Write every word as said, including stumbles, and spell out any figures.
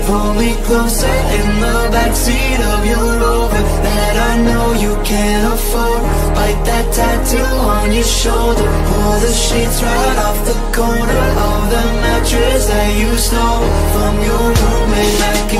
Pull me closer in the backseat of your Rover that I know you can't afford. Bite that tattoo on your shoulder. Pull the sheets right off the corner of the mattress that you stole from your roommate. Like